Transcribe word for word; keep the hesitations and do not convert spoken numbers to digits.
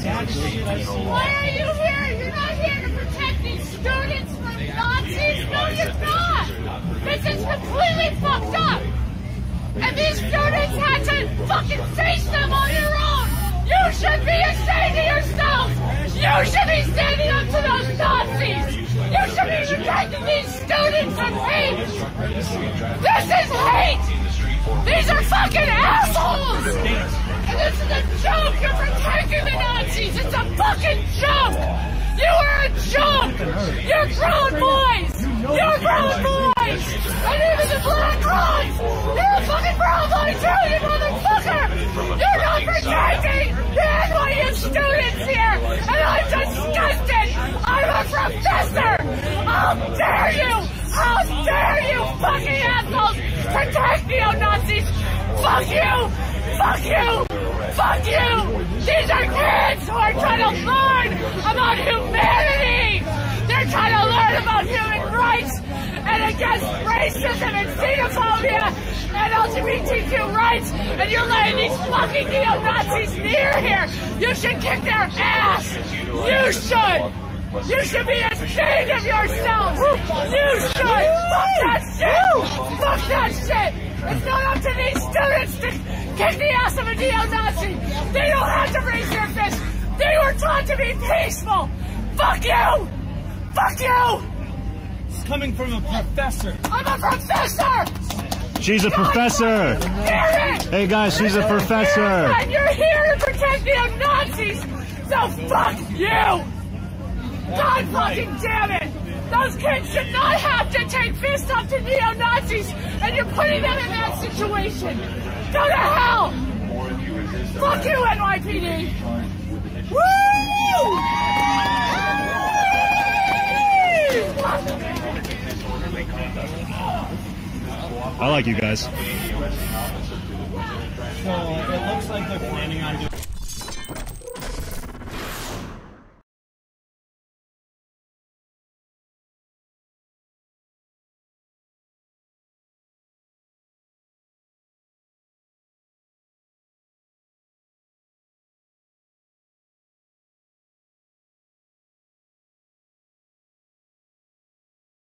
Why are you here? You're not here to protect these students from Nazis? No, you're not! This is completely fucked up! And these students had to fucking face them on your own! You should be ashamed of yourself! You should be standing up to those Nazis! You should be protecting these students from hate! This is hate! These are fucking assholes! And this is a joke! You're protecting the Nazis! It's a fucking joke! You are a joke! You're grown boys! You're grown boys! And even the black guys! You're a fucking grown boy too, you motherfucker! You're not protecting the N Y U students here! And I'm disgusted! I'm a professor! How dare you! How dare you fucking assholes protect neo-Nazis! Fuck you! Fuck you! Fuck you! These are kids who are trying to learn about humanity! They're trying to learn about human rights and against racism and xenophobia and L G B T Q rights, and you're letting these fucking neo-Nazis near here! You should kick their ass! You should! You should be ashamed of yourselves! You should! Fuck that shit! Fuck that shit! It's not up to these students to kick the ass of a neo-Nazi! They don't have to raise their fists! They were taught to be peaceful! Fuck you! Fuck you! It's coming from a professor. I'm a professor! She's a God, professor! Damn it! Hey guys, she's a professor! And you're here to protect neo-Nazis! So fuck you! God fucking damn it! Those kids should not have to take fists up to neo-Nazis, and you're putting them in that situation! Go to hell! Fuck you, N Y P D! Woo! I like you guys. So it looks like they're planning on doing